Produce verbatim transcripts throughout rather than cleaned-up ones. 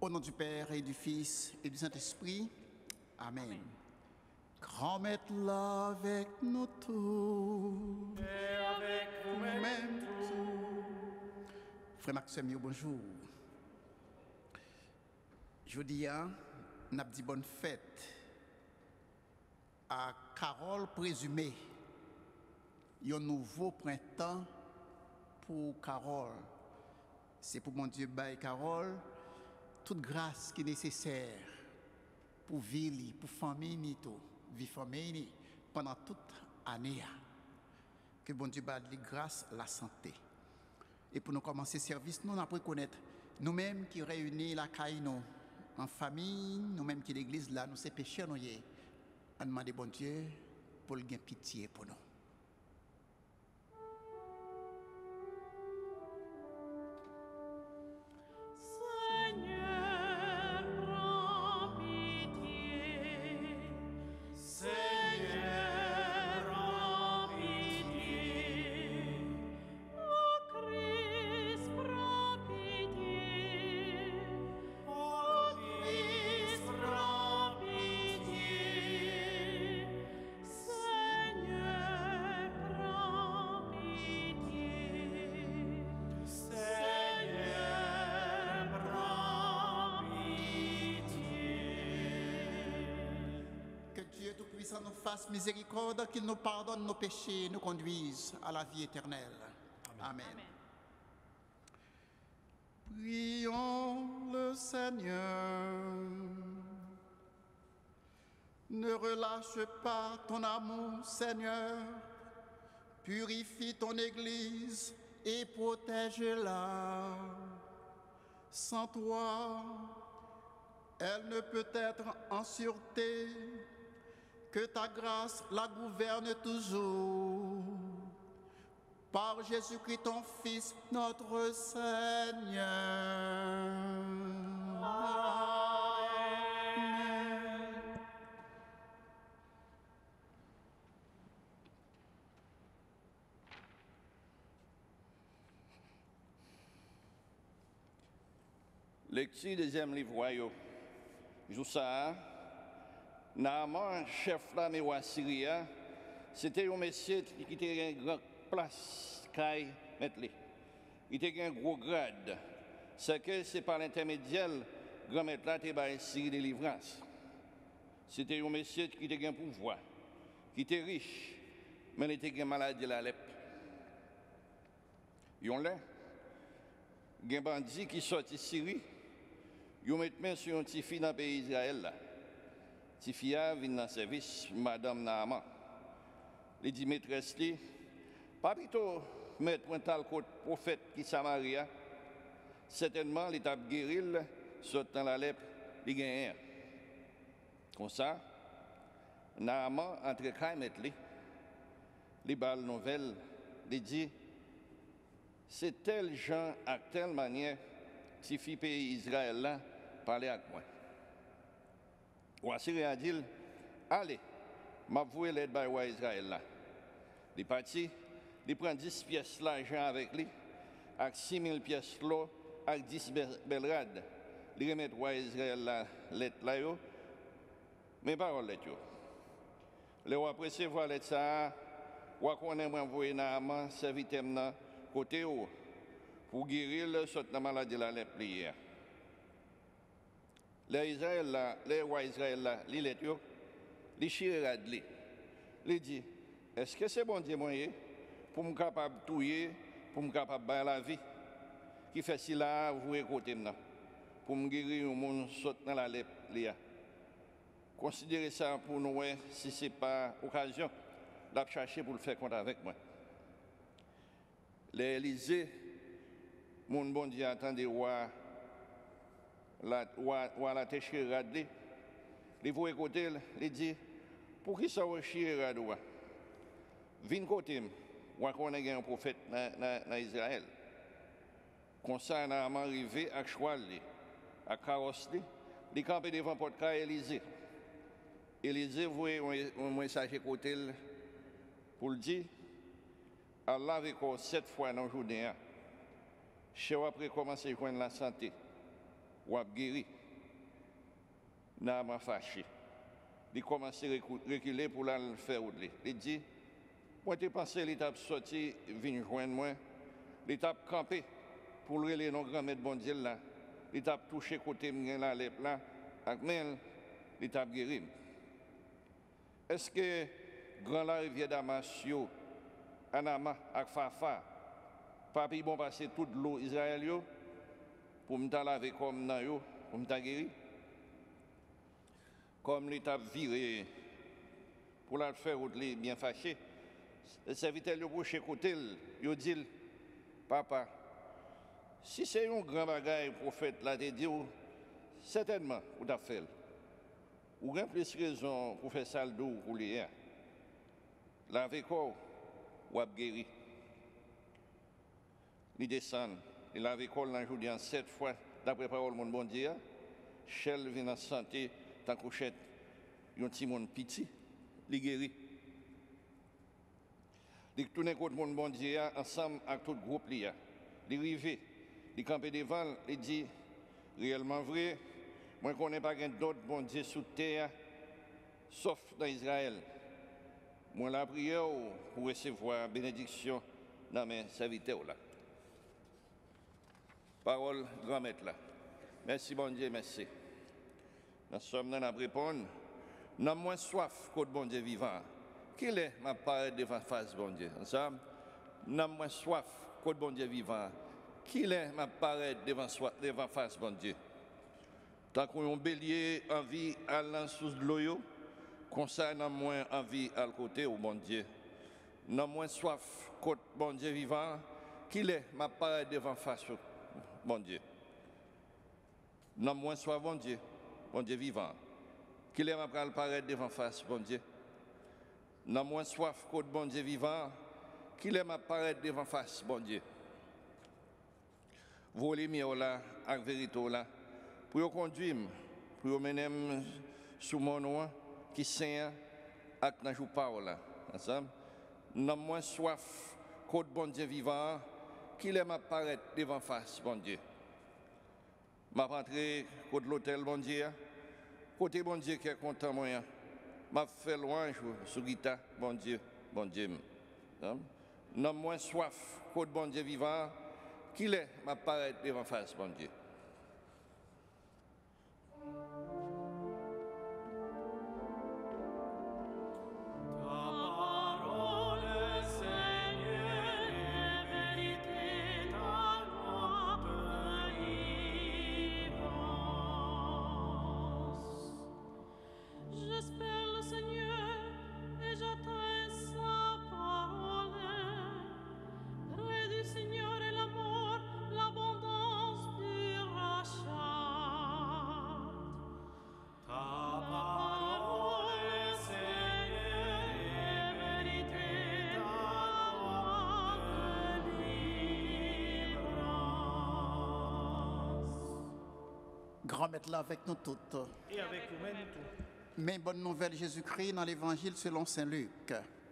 Au nom du Père et du Fils et du Saint-Esprit. Amen. Amen. Grand maître là avec nous tous. Et avec vous-même tous. Frère Maxime, bonjour. Je dis, nous avons dit bonne fête à Carole présumée. Il y a un nouveau printemps pour Carole. C'est pour mon Dieu, bail Carole, toute grâce qui est nécessaire pour vivre, pour famille, tout, vivre famille pendant toute année. Que bon Dieu baille grâce, la santé. Et pour nous commencer le service, nous avons connaître nous-mêmes qui réunissons la caille en famille, nous-mêmes qui l'église là, nous sommes pécheurs, nous y on demande bon Dieu pour le gain pitié pour nous. Nous fasse miséricorde, qu'il nous pardonne nos péchés, nous conduise à la vie éternelle. Amen. Amen. Prions le Seigneur. Ne relâche pas ton amour, Seigneur. Purifie ton Église et protège-la. Sans toi, elle ne peut être en sûreté. Que ta grâce la gouverne toujours. Par Jésus-Christ, ton Fils, notre Seigneur. Amen. Lecture deuxième livre royal. Joussa. Naaman, chef de l'armée de Syrie, c'était un monsieur qui était une grande place, Kai Metli. Il était un gros grade. C'est que c'est par l'intermédiaire de grand maître là, il Syrie de délivrance. C'était un monsieur qui était un pouvoir, qui était riche, mais il était un malade de la lèpre. Il y a un bandit qui sort de Syrie, il met main sur un petit fille dans le pays d'Israël. Tifia vient dans le service, Madame Naaman. Il dit, maîtresse, pas plutôt mettre un tel prophète qui Samaria, certainement l'étape guérille, saute dans la lèpre, il gagne. Comme ça, Naaman entre Kaimetli, les balles nouvelles, il dit, c'est tel gens, à telle manière, Tifi pays Israël là, parler avec moi. Ouassiri a dit, allez, m'avouez l'aide par roi Israël là. Il est parti, il prend dix pièces d'argent avec lui, avec six mille pièces l'eau, avec dix belrades. Il remet roi Israël là, l'aide là, mais pas l'aide. Le roi pressé voir l'aide ça, roi qu'on aime envoyer Naaman, serviteur là, côté haut, pour guérir le saute la maladie de la lèpre hier. Les Israël là, les rois Israël là, les lettres, les chirades, les dit, est-ce que c'est bon Dieu moyen pour me capable de touiller, pour me capable de la vie, qui fait si là, vous écoutez maintenant, pour me guérir au monde saute dans la lèpre, considérez ça pour nous, si ce n'est pas occasion, de chercher pour le faire compte avec moi. Les Élysées, mon bon Dieu, attendez, roi. La, ou à la têche radé, les vous écoutez, les dit, pour qui ça va chier radé? Vin côté, ou qu'on a un prophète dans Israël. Comme ça, on a arrivé à cheval, à carrosse, les camper devant porte Élysée. Élysée, vous voyez un message côté pour le dire, Allah avec sept fois dans la journée, je vais après commencer à joindre la santé. Ou à guérir. Naaman fâché. Il commence à reculer pour la faire rouler. Il dit, moi, tu pensé l'étape sorti, vient joindre moi, l'étape campé pour le les non grand-mère de bon Dieu là, l'étape touché côté m'en la lèvre là, avec mel, l'étape guéri. Est-ce que grand la rivière Damasio, Anama, avec Fafa, pas puis bon passer toute l'eau Israël yo, pour me laver comme nan yo, pour me guérir? Comme l'étape viré pour la faire rouler bien fâché, le serviteur le bouche côté, il dit, papa, si c'est un grand bagage prophète là, te dit, certainement, vous t'avez fait. Ou bien plus raison pour faire ça le dos pour les airs. Laver corps, ou a guéri. Il descend, il lave corps dans journée en sept fois, d'après parole mon bon Dieu, Shell vient en santé, tant couchette, un petit monde petit, il guérit. Il tourne contre mon bon Dieu ensemble avec tout le groupe. Il arrive, il campe devant, il dit, réellement vrai, moi je ne connais pas d'autre bon Dieu sous terre, sauf dans Israël. Moi la prière pour recevoir bénédiction dans mes serviteurs là. Parole grand maître là. Merci bon Dieu, merci. Nous sommes dans la réponse. Nous avons moins soif que bon Dieu vivant. Qui est ma parole devant face bon Dieu? Ensemble, nous avons moins soif que bon Dieu vivant. Qui est ma parole devant, devant face bon Dieu? Tant qu'on a un bélier envie à l'an sous de l'eau, comme ça, nous avons moins envie à côté au bon Dieu. Nous avons moins soif que bon Dieu vivant. Qui est ma parole devant face bon Dieu? Nous avons moins soif bon Dieu, bon Dieu vivant. Qu'il est ma parole devant face, bon Dieu. N'a moins soif que bon Dieu vivant. Qu'il est ma parole devant face, bon Dieu. Vous les mieux là, avec vérité là, pour vous conduire, pour vous mener sous mon nom, qui saint, avec la joue parole ensemble. N'a moins soif que bon Dieu vivant. Qu'il est ma parole devant face, bon Dieu. Ma rentrée côté l'hôtel, bon Dieu. Côté bon Dieu qui est content, moi, m'a fait louange sur guitare, bon Dieu, bon Dieu. Non moins soif, côté bon Dieu vivant, qu'il est, m'a paraît devant face, bon Dieu. Grand maître là avec nous toutes. Et avec vous-même tout. Mais bonne nouvelle Jésus-Christ dans l'évangile selon saint Luc.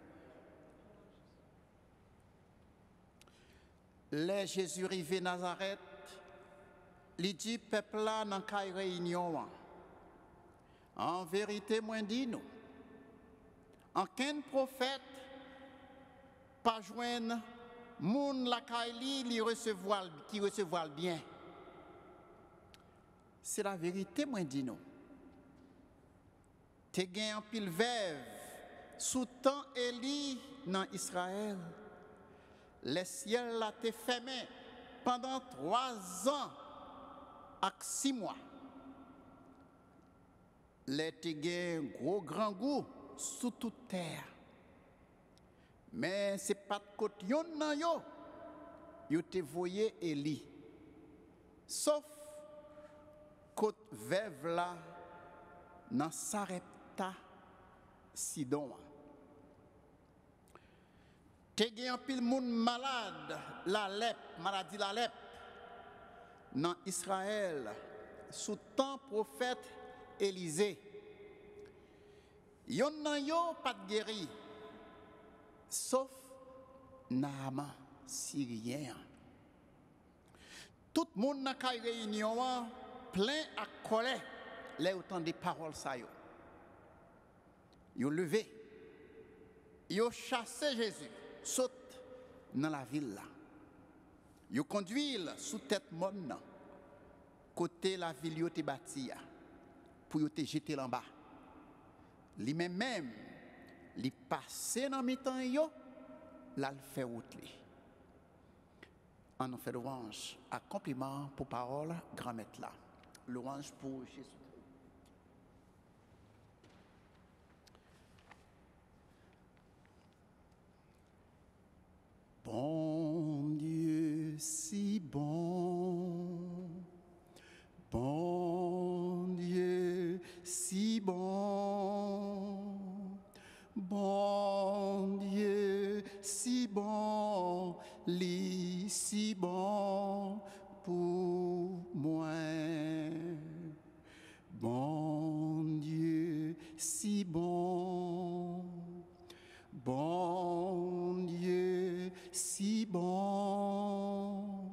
Les Jésus rivé Nazareth, il dit peuple là dans la réunion. En vérité, moi dis nous, en qu'un prophète pas joindre moun la kaili li recevoir qui recevoir bien. C'est la vérité, moi dis nous. Te gen en pile veuve sous temps Élie dans Israël. Les ciels là te fermé pendant trois ans et six mois. Les te gen gros grand goût sous toute terre. Mais c'est pas de côté yon nan yo. Yo te voyé Élie. Sauf côte veuve là dans Sarepta Sidon. Te gen un pile moun malade la lèpre, maladie la lèpre dans Israël sous temps prophète Élisée. Yon nan yo pas de guéri sauf Naaman syrien. Tout le monde dans la réunion plein à colère les autant des paroles ça yo. Yo levé. Yo chassé Jésus, saute dans la ville là. Yo conduit sous tête monde nan, côté la ville yo te bâti pour yo te jeter en bas. Li même même li passé dans mi-temps yo, là le fait route li. En nous fait louange, accomplissement pour parole grand maître là. Louange pour Jésus. Bon Dieu, si bon, bon Dieu, si bon, bon Dieu, si bon, li si bon pour moi. Bon Dieu, si bon, bon Dieu, si bon,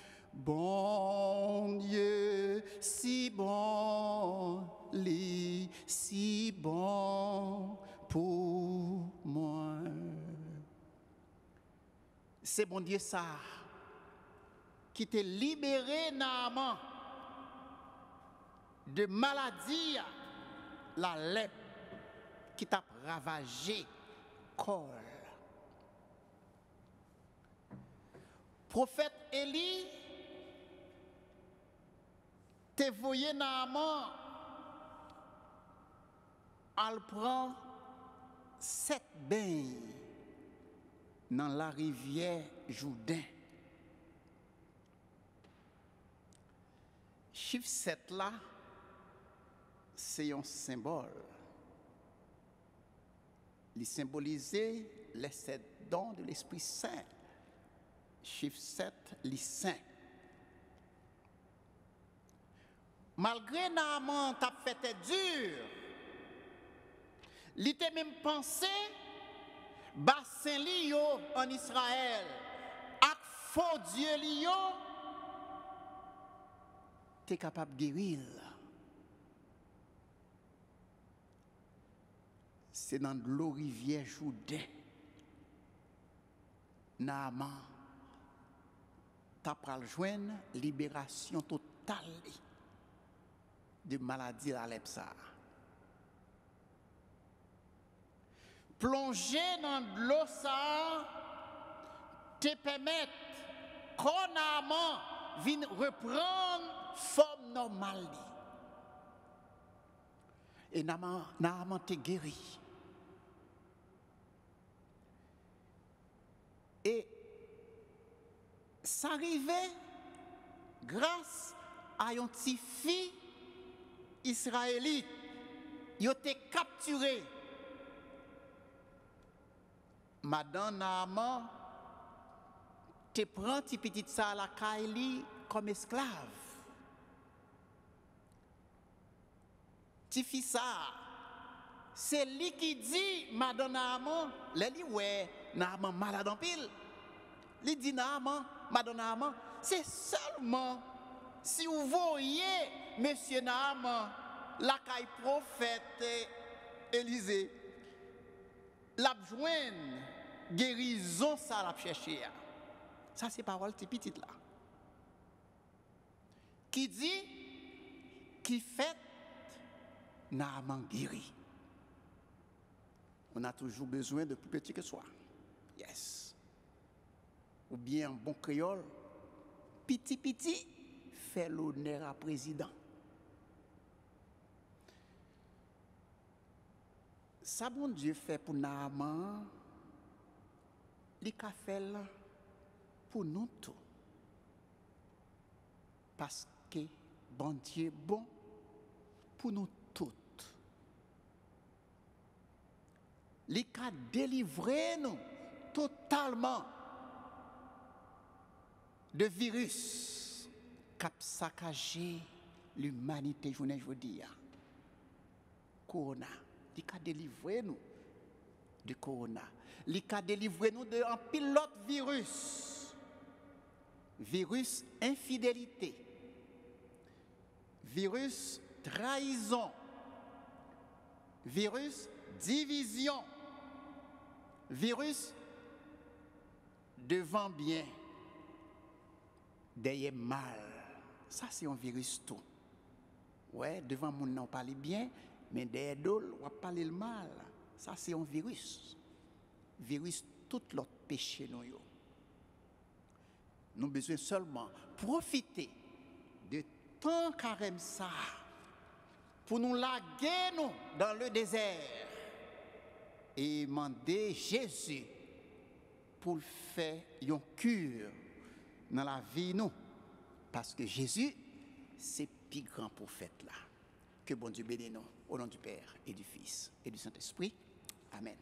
bon Dieu, si bon, li si bon pour moi. C'est bon Dieu ça qui t'a libéré Naaman de maladie, la lèpre qui t'a ravagé corps. Prophète Élie te voyé Naaman, elle prend sept bains dans la rivière Jourdain. Chiffre sept là, c'est un symbole. Il symbolise les sept dons de l'Esprit Saint. Chiffre sept, les saints. Malgré Naaman t'a fait dur, il était même pensé bassin li yo en Israël ak faux Dieu li yo t'es capable de guérir. C'est dans l'eau rivière Jourdain. Naaman t'a pral joindre libération totale de maladie la lèpre ça. Plonger dans l'eau ça te permet qu'on Naaman vienne reprendre forme normale. Et Naaman Naaman te guéri. Et ça arrivait grâce à un petit fille israélite. Il a été capturé. Madame Naaman te prend ti petite ça à la Kaili comme esclave. Ti fi ça, c'est lui qui dit Madame Naaman, le li ouais Naaman malade en pile. Li dit Naaman, Madame Naaman, c'est seulement si vous voyez Monsieur Naaman, la caille prophète Élisée, la joine guérison ça la chercher. Ça c'est parole ti petite là. Qui dit qui fait Naaman guéri. On a toujours besoin de plus petit que soi. Yes. Ou bien un bon créole, petit petit fait l'honneur à président. Ça bon Dieu fait pour Naaman, il a fait pour nous tous. Parce que bon Dieu bon pour nous toutes. Il a délivré nous totalement de virus qui a saccagé l'humanité, je veux dire. Corona. Il a délivré nous de corona. Il a délivré nous de un pilote virus. Virus infidélité. Virus trahison. Virus division. Virus devant bien. Derrière mal. Ça, c'est un virus tout. Ouais, devant mon nom, on parle bien, mais derrière d'autres, on parle le mal. Ça, c'est un virus. Virus, tout l'autre péché, nous. Nous avons besoin seulement profiter de temps carême ça pour nous laguer nous dans le désert et demander Jésus pour faire une cure dans la vie nous. Parce que Jésus, c'est le plus grand prophète là. Que bon Dieu bénisse nous au nom du Père et du Fils et du Saint-Esprit. Amen.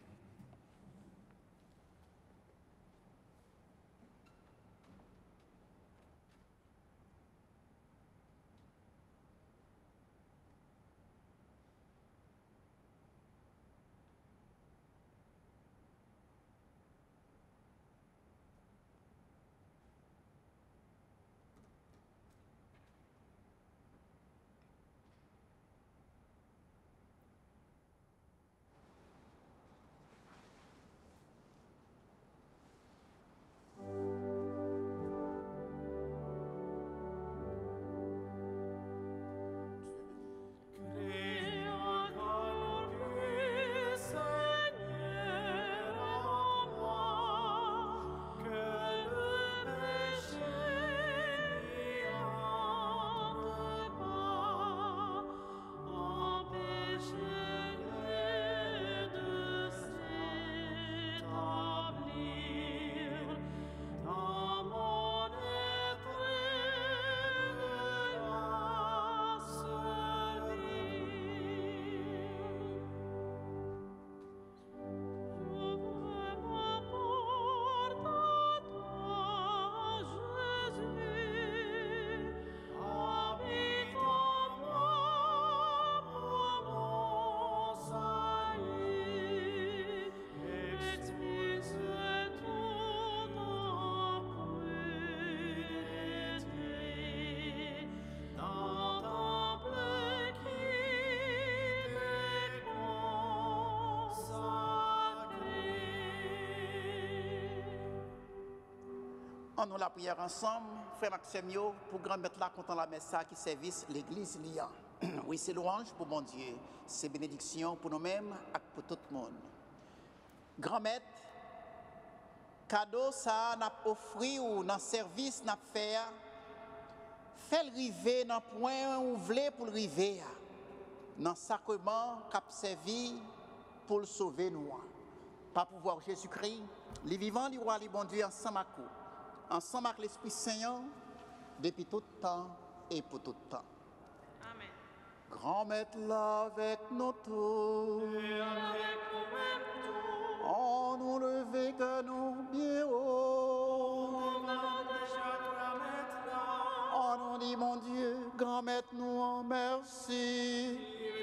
On nous la prière ensemble, frère Maxime, pour grand mettre là content la messe qui service l'église Lian. Oui, c'est louange pour mon Dieu, c'est bénédiction pour nous-mêmes et pour tout le monde. Grand maître, cadeau ça n'a offert ou dans service n'a fait, fait le river dans le point où vous voulez pour le river, dans le sacrement qu'a servi pour le sauver nous. Par pouvoir Jésus-Christ, les vivants, les rois, les bons Dieu, ensemble à coup. Ensemble avec l'Esprit Saint, depuis tout temps et pour tout temps. Amen. Grand maître là avec nous tous. Et avec nous-mêmes tous. On nous lever que nous bien haut. On demande déjà grand maître là. On nous dit mon Dieu, grand maître nous en merci.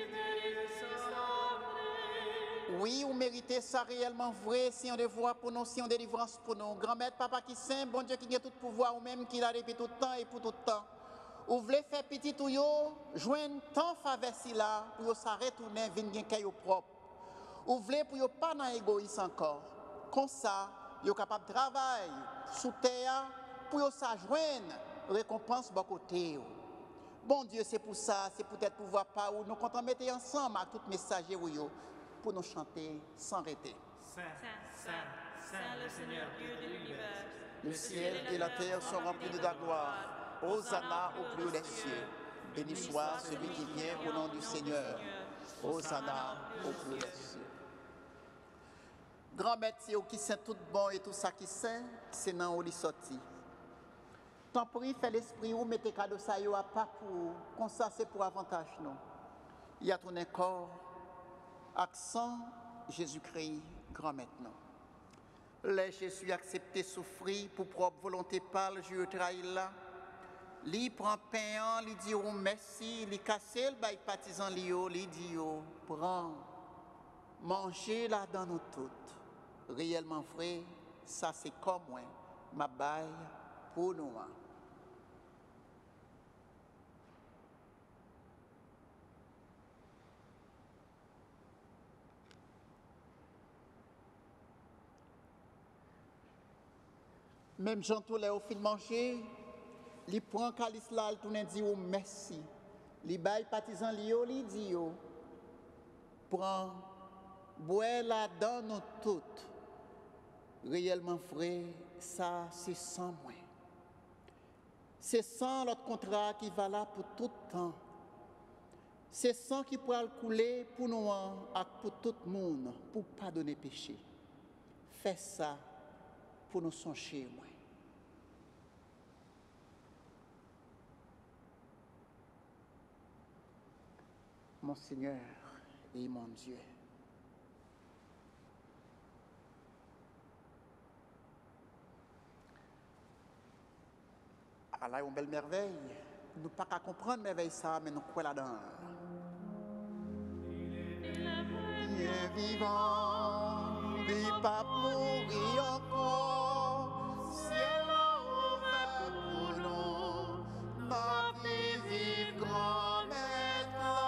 Oui, vous méritez ça réellement vrai, si on devoir pour nous, si on délivrance pour nous. Grand-mère, papa qui saint, bon Dieu qui a tout pouvoir, ou même qui l'a depuis tout le temps et pour tout le temps. Vous voulez faire petit tout yo, joindre tant faveur si là, pour yo ça retourner, venir caillou propre. Vous voulez pour yo pas dans égoïsme encore. Comme ça, yo capable de travailler sous terre, pour yo ça joindre récompense de côté. Bon Dieu, c'est pour ça, c'est peut-être pouvoir pas ou nous comptons mettre ensemble avec tous les messagers pour nous chanter sans arrêter. Saint, Saint, Saint, le Seigneur Dieu de l'univers. Le ciel et la terre sont remplis de ta gloire. Hosanna au plus haut des cieux. Béni soit celui qui vient au nom du Seigneur. Hosanna au plus haut des cieux. Grand maître, c'est qui sait tout bon et tout ça qui sait, c'est dans où il sorti. Tant pis, fait l'esprit ou mettez cadeau ça yo à pas pour, comme ça c'est pour avantage non. Il y a ton corps. Accent Jésus-Christ, grand maintenant. Les Jésus accepté souffrir pour propre volonté par le Dieu trahi là. Li prend pain, li dit oh merci, li casse le bail partisan li yo, li dit oh prends. Manger là dans nous toutes. Réellement vrai, ça c'est comme moi, ma baille pour nous. Même Jean Toulé au fin de manger, il prend calice là, il tourne dit oh merci. Il baille partisan lio, il dit oh prend boire là dans nous toutes. Réellement frère, ça c'est sans moi. C'est sans l'autre contrat qui va là pour tout temps. C'est sang qui pourra couler pour nous et pour tout le monde, pour pardonner péché. Fais ça pour nous songer, moi. Mon Seigneur et mon Dieu. Allah est une belle merveille. Nous ne pouvons pas comprendre merveille ça, mais nous croyons là-dedans. Bien vivant, il pas mourir encore. Ciel ouvert pour nous, ma vie vive grand maître.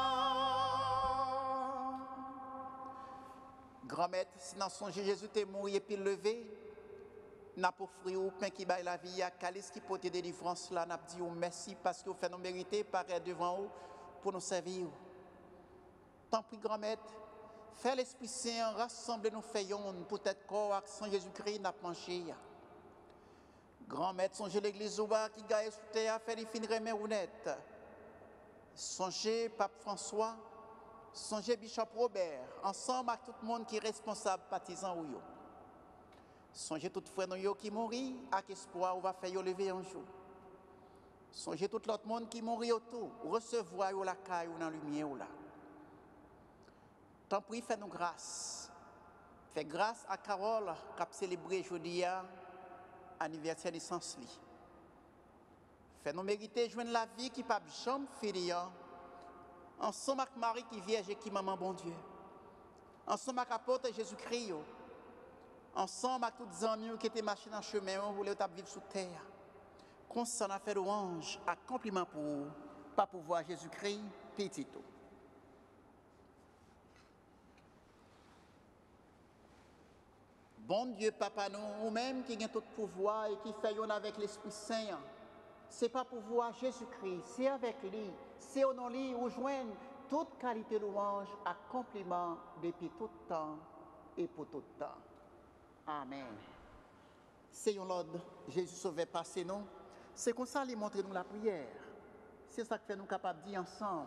Grand maître, si dans son Jésus t'es mort et puis levé, n'a pas offert au pain qui baille la vie, à calice qui porte délivrance là, n'a dit merci parce que vous faites nous mériter, paraître devant vous pour nous servir. Tant pis, grand maître, fais l'Esprit Saint, rassemble nous faisons pour être corps sans Jésus-Christ n'a pas mangé. Grand maître, songez l'église qui gagne sous terre, fait les fins remet honnête. Songez Pape François, songez Bishop Robert, ensemble avec tout le monde qui est responsable, partisan ou yo. Songez tout frère nous qui mourit, avec espoir, on va faire lever un jour. Songez tout l'autre monde qui mourit autour, recevoir la caille ou dans la lumière ou là. Tant pis, fais-nous grâce. Fais grâce à Carole qui a célébré aujourd'hui l'anniversaire de Sansli. Fais-nous mériter de joindre la vie qui ne peut jamais finir. Ensemble avec Marie qui vierge et qui maman bon Dieu. Ensemble avec l'apôtre Jésus-Christ. Ensemble avec tous les amis qui étaient marchés dans le chemin, on voulait vivre sous terre. Constant à faire louange, à compliment pour vous, pas pour voir Jésus-Christ, petit tout. Bon Dieu, Papa, nous, ou même qui a tout pouvoir et qui fait avec l'Esprit Saint, ce n'est pas pour voir Jésus-Christ, c'est avec lui, c'est au nom de lui, où joignent toute qualité de louange à compliment depuis tout temps et pour tout temps. Amen. Seigneur Lord, Jésus sauvé passé nous. C'est comme ça qu'il montre nous la prière. C'est ça qui fait nous capables de dire ensemble.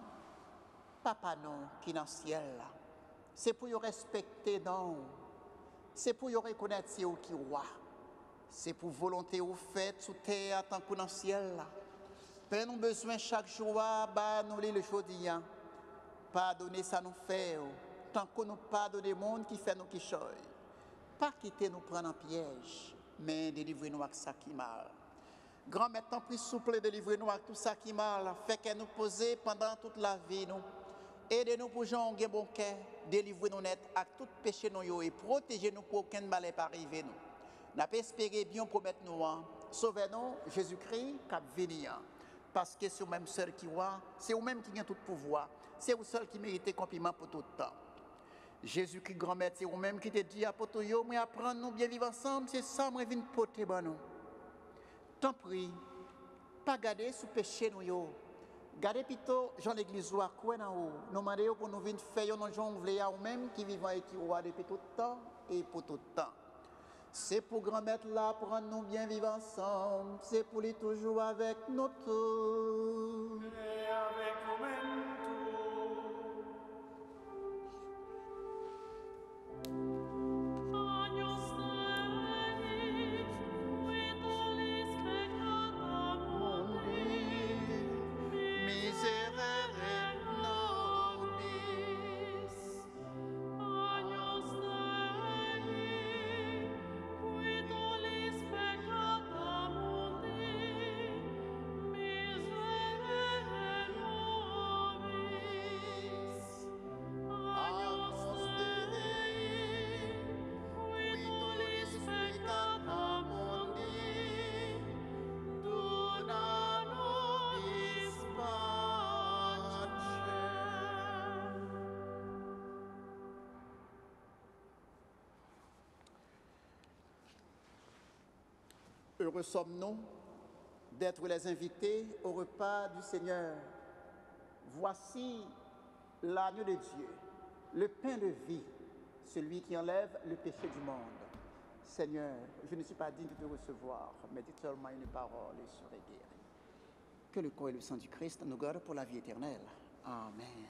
Papa nous qui est dans le ciel. C'est pour nous respecter nous. C'est pour nous reconnaître c'est vous qui roi. C'est pour volonté vous faites sous terre tant que dans le ciel. Père nous besoin chaque jour, bah nous le jeudi. Pardonnez ça nous fait. Tant que nous pardonnons le monde qui fait nous qui choy. Pas quitter nous prendre en piège, mais délivrez-nous avec ça qui mal. Grand maître, tant pis souple, délivrez-nous avec tout ça qui mal. Fait qu'elle nous poser pendant toute la vie, nous. Aidez-nous pour gens qui ont bon cœur, délivrez-nous net avec tout péché nous et protégez-nous pour aucun mal pas arriver nous. N'a pas espéré bien promettre nous. Sauvez-nous, Jésus-Christ, qui venir. Parce que c'est vous-même seul qui voit, c'est vous-même qui a tout pouvoir, c'est vous seul qui méritez compliment pour tout le temps. Jésus-Christ, grand-maître, c'est vous-même qui te dit à poto yo, mais apprendre nous bien vivre ensemble, c'est ça, moi, je viens poter ban nous. Tant pis, pas garder sous péché nous yo. Gardez plutôt Jean l'église ou à quoi dans haut. Nous demandons pour nous venir faire nos gens voulez à vous-même qui vivent et qui roi depuis tout le temps et pour tout le temps. C'est pour grand-maître là, prendre nous bien vivre ensemble. C'est pour lui toujours avec nous tous. Et avec vous-même tout. Miserere Heureux sommes-nous d'être les invités au repas du Seigneur. Voici l'agneau de Dieu, le pain de vie, celui qui enlève le péché du monde. Seigneur, je ne suis pas digne de te recevoir, mais dis seulement une parole et je serai guéri. Que le corps et le sang du Christ nous gardent pour la vie éternelle. Amen.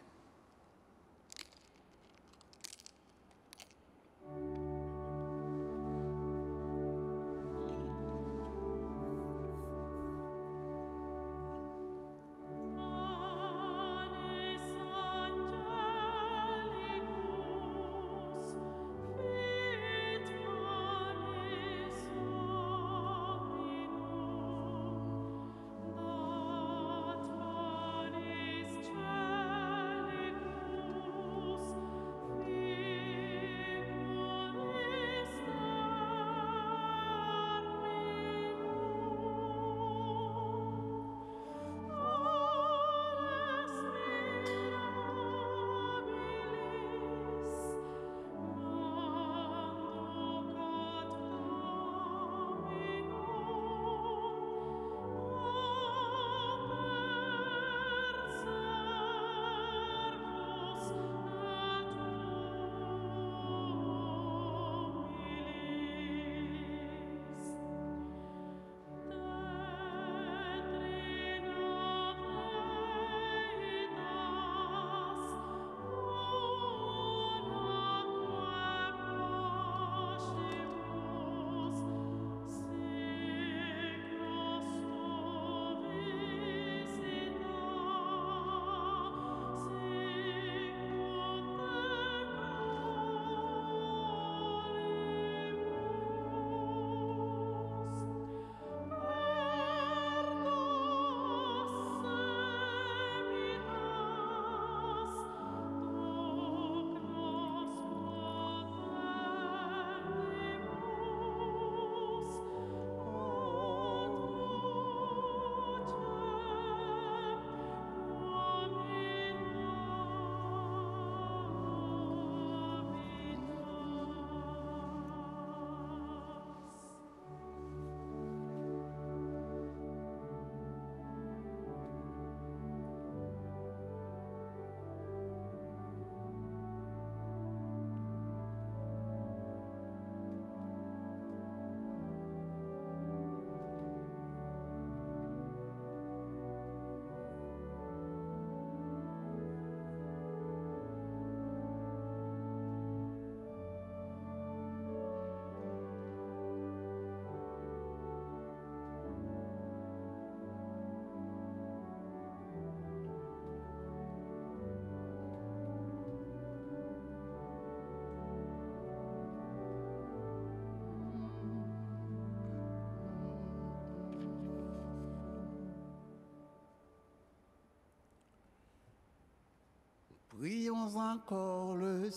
Prions encore le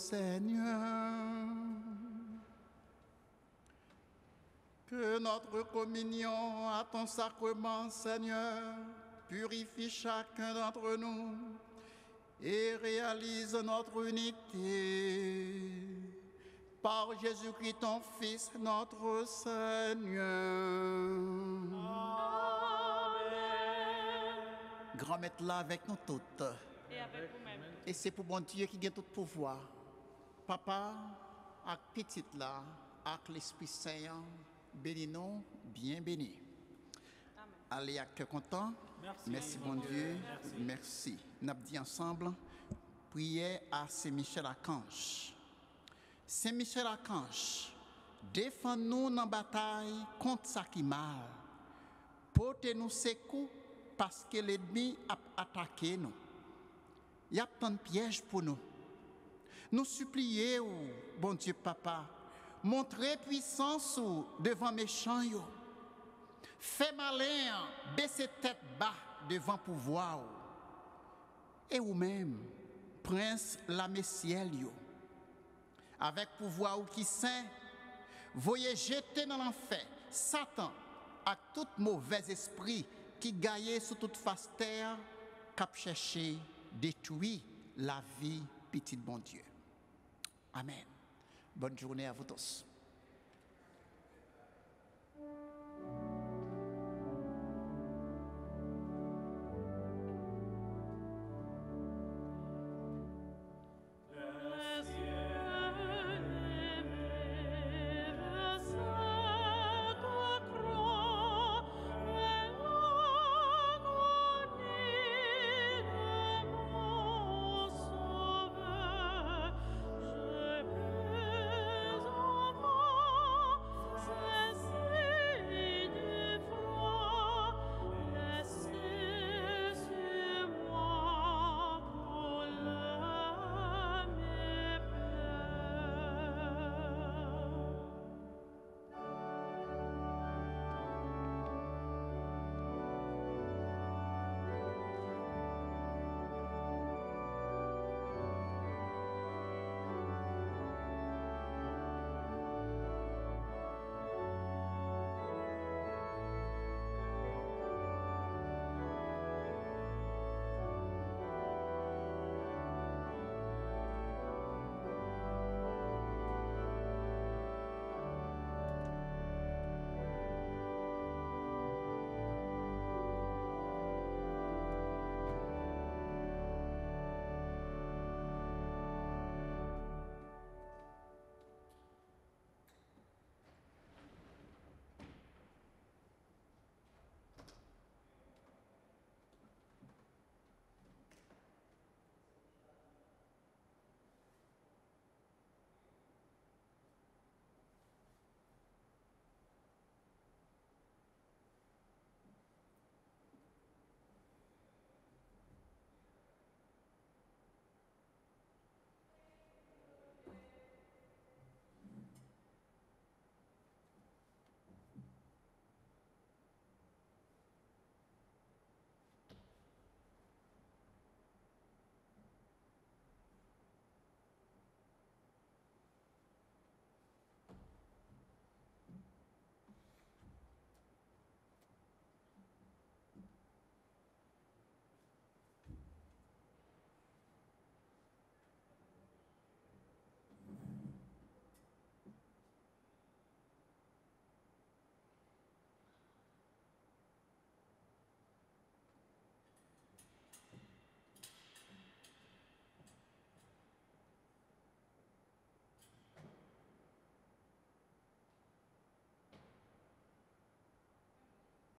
Seigneur. Que notre communion à ton sacrement, Seigneur, purifie chacun d'entre nous et réalise notre unité. Par Jésus-Christ, ton Fils, notre Seigneur. Amen. Grand Maître là avec nous toutes. Et avec vous-même. Et c'est pour bon Dieu qui a tout pouvoir. Papa, avec petite là, avec l'Esprit Saint, bénis-nous, bien bénis. Allez, avec cœur content. Merci, merci bon Dieu. Dieu. Merci. Merci. Nous avons dit ensemble, prière à Saint-Michel-Archange. Saint-Michel-Archange, défends-nous dans la bataille contre ça qui mal. Portez-nous secours parce que l'ennemi a attaqué nous. Il y a tant de pièges pour nous. Nous supplions, bon Dieu Papa, montrez puissance devant méchants. Fais malin, baissez tête bas devant pouvoir. Et vous-même, prince la messiel, avec pouvoir qui saint, voyez jeter dans l'enfer Satan à tout mauvais esprit qui gagne sur toute face terre, cap chercher détruire la vie, petit bon Dieu. Amen. Bonne journée à vous tous.